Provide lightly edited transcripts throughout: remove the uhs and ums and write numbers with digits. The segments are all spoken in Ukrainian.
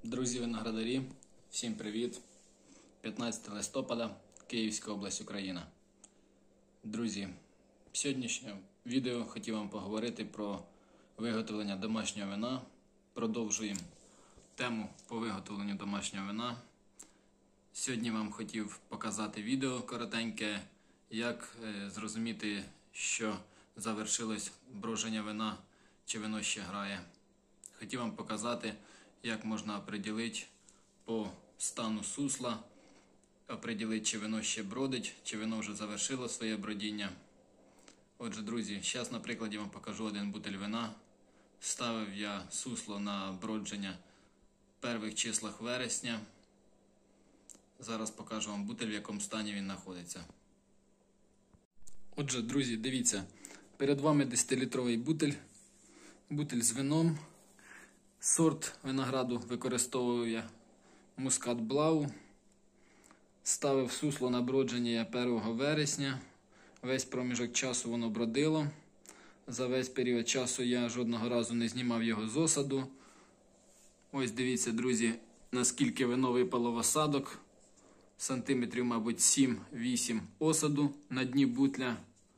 Друзі виноградарі, всім привіт! 15 листопада, Київська область, Україна. Друзі, в сьогоднішньому відео хотів вам поговорити про виготовлення домашнього вина. Продовжуємо тему по виготовленню домашнього вина. Сьогодні вам хотів показати відео коротеньке, як зрозуміти, що завершилось броження вина, чи вино ще грає. Хотів вам показати, як можна определити по стану сусла, определити, чи вино ще бродить, чи вино вже завершило своє бродіння. Отже, друзі, зараз на прикладі вам покажу один бутиль вина. Ставив я сусло на бродження в перших числах вересня. Зараз покажу вам бутиль, в якому стані він знаходиться. Отже, друзі, дивіться, перед вами 10-літровий бутиль. Бутиль з вином. Сорт винограду використовую я Мускат Блау. Ставив сусло на бродження я 1 вересня. Весь проміжок часу воно бродило. За весь період часу я жодного разу не знімав його з осаду. Ось дивіться, друзі, наскільки вино випало в осадок. Сантиметрів, мабуть, 7-8 осаду на дні бутля.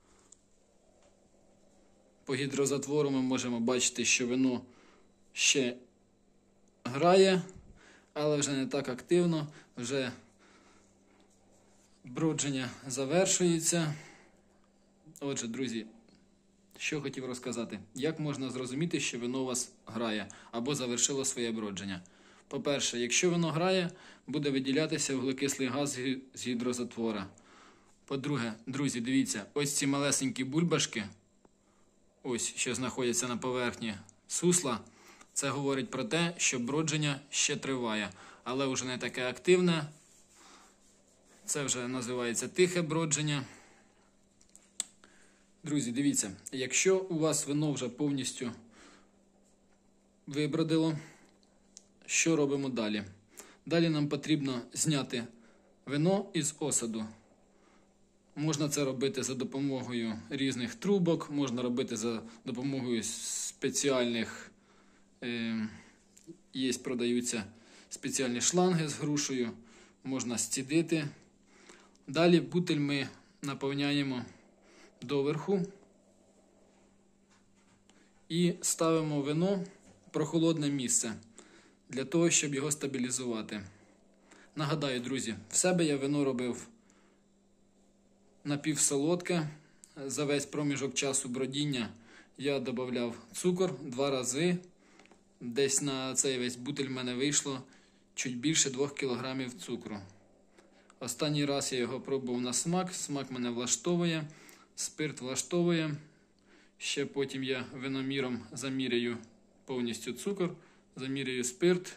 По гідрозатвору ми можемо бачити, що вино ще грає, але вже не так активно, вже бродження завершується. Отже, друзі, що хотів розказати. Як можна зрозуміти, що вино у вас грає або завершило своє бродження? По-перше, якщо вино грає, буде виділятися вуглекислий газ з гідрозатвора. По-друге, друзі, дивіться, ось ці малесенькі бульбашки, ось, що знаходяться на поверхні сусла, це говорить про те, що бродження ще триває, але вже не таке активне. Це вже називається тихе бродження. Друзі, дивіться, якщо у вас вино вже повністю вибродило, що робимо далі? Далі нам потрібно зняти вино із осаду. Можна це робити за допомогою різних трубок, можна робити за допомогою спеціальних, продаються спеціальні шланги з грушею, можна зцідити. Далі бутиль ми наповняємо доверху і ставимо вино в прохолодне місце, для того, щоб його стабілізувати. Нагадаю, друзі, в себе я вино робив напівсолодке. За весь проміжок часу бродіння я додавав цукор 2 рази. Десь на цей весь бутиль в мене вийшло чуть більше 2 кг цукру. Останній раз я його пробував на смак. Смак мене влаштовує, спирт влаштовує. Ще потім я виноміром заміряю повністю цукор, заміряю спирт.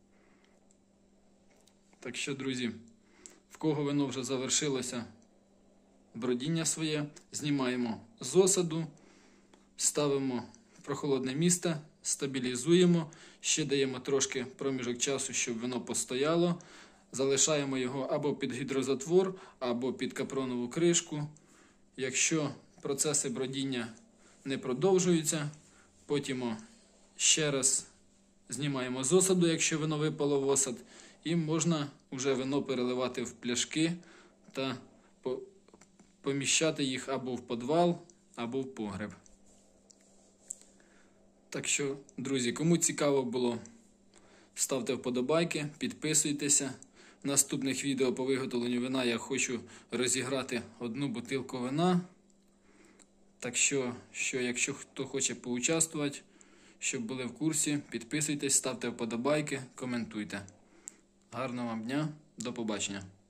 Так що, друзі, в кого вино вже завершилося бродіння своє, знімаємо з осаду, ставимо в прохолодне місце, стабілізуємо, ще даємо трошки проміжок часу, щоб вино постояло, залишаємо його або під гідрозатвор, або під капронову кришку. Якщо процеси бродіння не продовжуються, потім ще раз знімаємо з осаду, якщо вино випало в осад, і можна вже вино переливати в пляшки та поміщати їх або в підвал, або в погреб. Так що, друзі, кому цікаво було, ставте вподобайки, підписуйтеся. В наступних відео по виготовленню вина я хочу розіграти 1 бутилку вина. Так що, якщо хто хоче поучаствувати, щоб були в курсі, підписуйтесь, ставте вподобайки, коментуйте. Гарного вам дня, до побачення.